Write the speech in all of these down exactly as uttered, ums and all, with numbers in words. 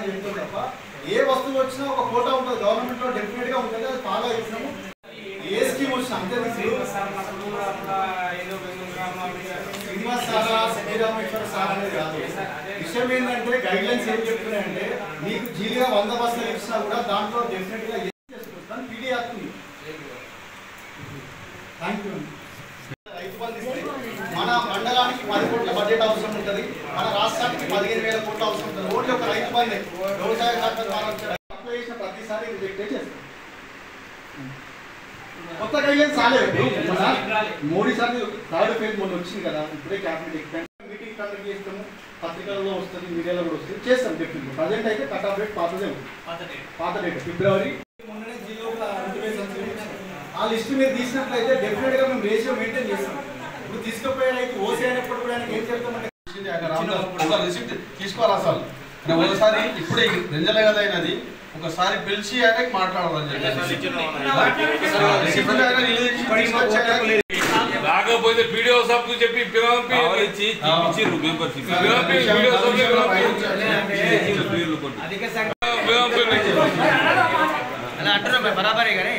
అని చెప్తాం తప్ప ఏ వస్తువు వచ్చినా ఒక కోటా ఉంటుంది గవర్నమెంట్లో డెఫినెట్గా ఉంటుంది. అది బాగా ఇచ్చినాము. ఏ స్కీమ్ వచ్చినా అంతే శ్రీనివాస్ సారా శ్రీరామేశ్వర సార్ అనేది కాదు. విషయం ఏంటంటే గైడ్ లైన్స్ ఏం చెప్తున్నాయంటే మీకు జీలిగా వంద బస్సులు ఇచ్చినా కూడా దాంట్లో డెఫినెట్గా ఏం చేసుకుంటాను పీడీ వస్తుంది. Thank you. రైతు బంధు ఇస్తే మన మండలానికి పది కోట్ల బడ్జెట్ అవసరం ఉంటుంది, మన రాష్ట్రానికి పదిహేను వేల కోట్ల అవసరం ఉంటుంది. ఓన్లీ ఒక రైతు బంధే వ్యవసాయ శాఖ ద్వారా అప్లై చేసిన ప్రతిసారి రిజెక్ట్ చేస్తాం. కొత్త గైడ్లైన్స్ రాలేదు. మోడీ సార్ థర్డ్ ఫేజ్ మొన్న వచ్చింది కదా, ఇప్పుడే క్యాబినెట్ ఎక్స్పాండ్ మీటింగ్ కండక్ట్ చేస్తాము. పత్రికల్లో వస్తుంది, మీడియాలో కూడా వస్తుంది, చేస్తాం డెఫినెట్గా. ప్రజెంట్ అయితే కట్ ఆఫ్ డేట్ పాతదే ఉంది, పాత డేట్ ఫిబ్రవరి. మొన్ననే జిల్లా ఆ లిస్టు మీరు తీసినట్లయితే డెఫినెట్గా మేము రేషియో మెయింటైన్ చేస్తాం. ఇప్పుడు తీసుకుపోయే రైతు ఓసీ అయినప్పుడు కూడా ఆయనకి ఏం చెప్తామంటే ఒక రిసిప్ట్ తీసుకోవాలి. అసలు ఒకసారి ఇప్పుడే రెంజల కదా అయినది ఒకసారి పిలిచి ఆయనకి మాట్లాడాలని రాకపోతే వీడియో సబ్ చెప్పి బరాబరే కానీ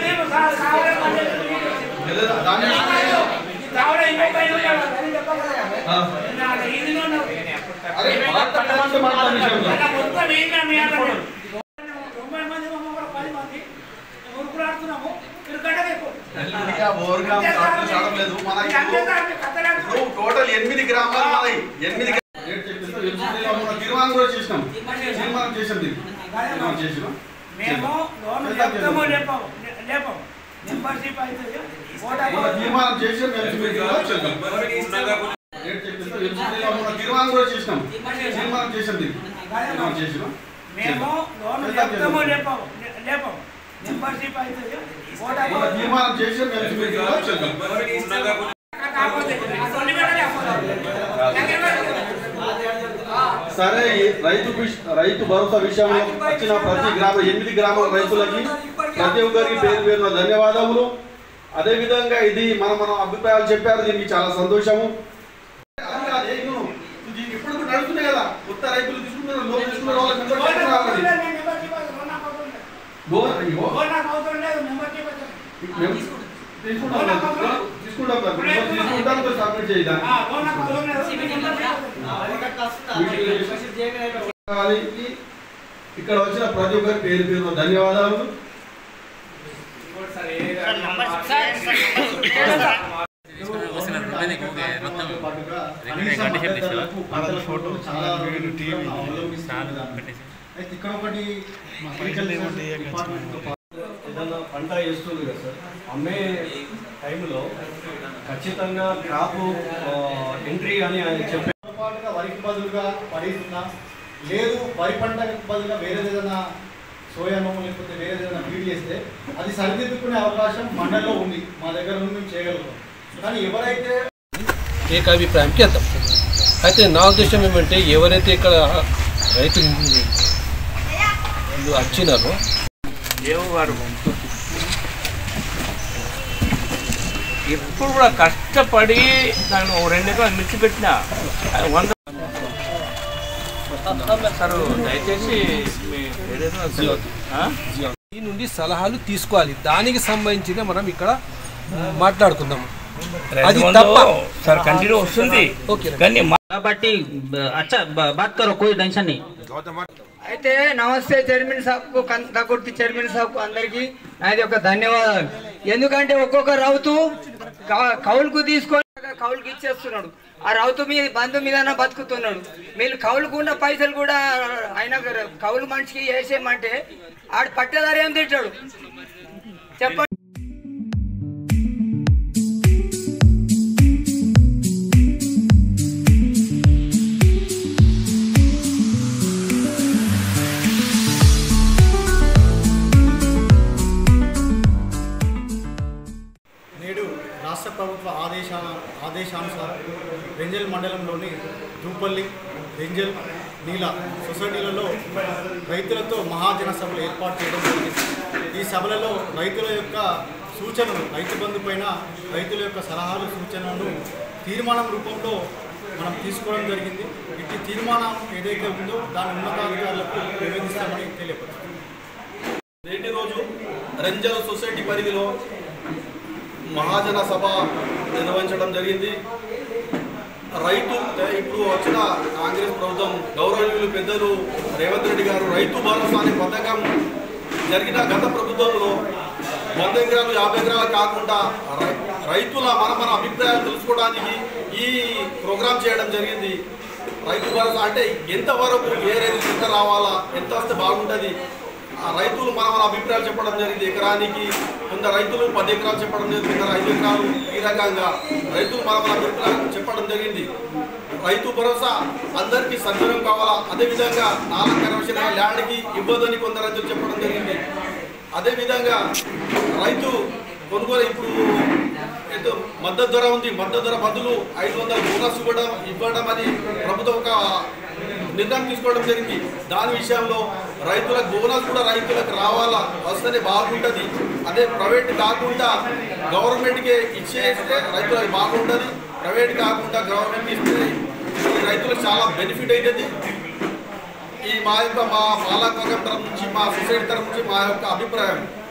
టోటల్ ఎనిమిది గ్రామాలు మనకి ఎనిమిది తీర్మానం కూడా చేసినాం. తీర్మానం చేసాం తీర్మానం చేసినాం. తీర్మానం చేసి తీర్మానం కూడా చేసినాం. తీర్మానం చేసాం తీర్మానం చేసినాం. తీర్మానం చేసి సరే. రైతు రైతు భరోసా విషయంలో వచ్చిన ప్రతి గ్రామ ఎనిమిది గ్రామాల రైతులకి ప్రతి ఒక్కరికి పేరు పేరున ధన్యవాదములు. అదేవిధంగా ఇది మనం మనం అభిప్రాయాలు చెప్పారు, దీనికి చాలా సంతోషము. ఇప్పుడు నడుస్తున్నాయి కదా, కొత్త రైతులు తీసుకుంటున్నారు, లోన్ తీసుకున్న వాళ్ళకి సబ్మిట్ చేయాలి. ఇక్కడ వచ్చిన ప్రతి ఒక్కరి పేరు పేరు ధన్యవాదాలు. ఇక్కడ ఒకటి ఏదైనా పంట వేస్తుంది కదా సార్, అమ్మే టైంలో ఖచ్చితంగా క్రాప్ ఎంట్రీ అని చెప్పే పాటుగా వరికి బదులుగా పడిస్తున్నా లేదు, వరి పంటకు బదులుగా వేరే ఏదైనా సోయామో లేకపోతే వేరే ఏదైనా ఫీడ్ చేస్తే అది సరిదిద్దుకునే అవకాశం మండలిలో ఉంది. మా దగ్గర నుండి మేము చేయగలుగుతాం. కానీ ఎవరైతే ఏకాభిప్రాయంకి వెళ్తాం. అయితే నా ఉద్దేశం ఏమంటే ఎవరైతే ఇక్కడ రైతులు వచ్చినారో వారు ఎప్పుడు కూడా కష్టపడి దాన్ని రెండు ఎకరాలు మిర్చి పెట్టిన వంద సార్ దయచేసి ఈ నుండి సలహాలు తీసుకోవాలి. దానికి సంబంధించిన మనం ఇక్కడ మాట్లాడుకుందాము. అది తప్ప సార్ కంటిన్యూ వస్తుంది కానీ కాబట్టి అచ్చా బాత్ కరో కోయి టెన్షన్ ని. అయితే నమస్తే చైర్మన్ సాబ్కు, కందకుర్తి చైర్మన్ సాబ్కు అందరికీ నాది ఒక ధన్యవాదాలు. ఎందుకంటే ఒక్కొక్క రౌతు కౌలుకు తీసుకొని కౌలుకి ఇచ్చేస్తున్నాడు. ఆ రౌతు మీద బంధు మీద బతుకుతున్నాడు. మీరు కౌలుకు ఉన్న పైసలు కూడా ఆయన కౌలు మనిషికి వేసేయమంటే ఆడు పట్టేదారు ఏం తింటాడు చెప్పండి. రాష్ట్ర ప్రభుత్వ ఆదేశా ఆదేశానుసారం రెంజల్ మండలంలోని దూపల్లి, రెంజల్, నీల సొసైటీలలో రైతులతో మహాజన సభలు ఏర్పాటు చేయడం జరిగింది. ఈ సభలలో రైతుల యొక్క సూచనలు, రైతు బంధు పైన రైతుల యొక్క సలహాలు, సూచనలను తీర్మానం రూపంలో మనం తీసుకోవడం జరిగింది. ఇటు తీర్మానం ఏదైతే ఉందో దాని ఉన్నతాధికారులకు తెలియపరుస్తాను. నేటి రోజు రంజల్ సొసైటీ పరిధిలో మహాజన సభ నిర్వహించడం జరిగింది. రైతు ఇప్పుడు వచ్చిన కాంగ్రెస్ ప్రభుత్వం గౌరవనీయులు పెద్దలు రేవంత్ రెడ్డి గారు రైతు భరోసా అనే పథకం జరిగిన గత ప్రభుత్వంలో వంద ఎకరాలు యాభై ఎకరాలు కాకుండా రైతుల మన మన అభిప్రాయాలు తెలుసుకోవడానికి ఈ ప్రోగ్రాం చేయడం జరిగింది. రైతు భరోసా అంటే ఎంతవరకు ఏ రైతు ఎంత రావాలా, ఎంత వస్తే బాగుంటుంది, ఆ రైతులు మన మన అభిప్రాయాలు చెప్పడం జరిగింది. ఎకరానికి కొంత రైతులు పది ఎకరాలు చెప్పడం జరిగింది, కొందరు ఐదు ఎకరాలు, ఈ రకంగా రైతులు మన మన అభిప్రాయాలు చెప్పడం జరిగింది. రైతు భరోసా అందరికీ సద్వినియోగం కావాలా, అదేవిధంగా నాలుగు కన్వర్షన్ ల్యాండ్కి ఇవ్వదని కొందరు రైతులు చెప్పడం జరిగింది. అదేవిధంగా రైతు కొనుగోలు ఇప్పుడు ఏదో మద్దతు ధర ఉంది, మద్దతు ధర బదులు ఐదు వందల బోనస్ ఇవ్వడం ఇవ్వడం అని ప్రభుత్వం ఒక నిర్ణయం తీసుకోవడం జరిగింది. దాని విషయంలో రైతులకు బోనస్ కూడా రైతులకు రావాలా, వస్తేనే బాగుంటుంది. అదే ప్రైవేట్ కాకుండా గవర్నమెంట్కే ఇచ్చేస్తే రైతులకు బాగుంటుంది. ప్రైవేట్ కాకుండా గవర్నమెంట్ ఇస్తే రైతులకు చాలా బెనిఫిట్ అవుతుంది. ఈ మా యొక్క మా పాలకవర్గం తరఫు నుంచి, మా సొసైటీ తరఫు నుంచి మా యొక్క అభిప్రాయం.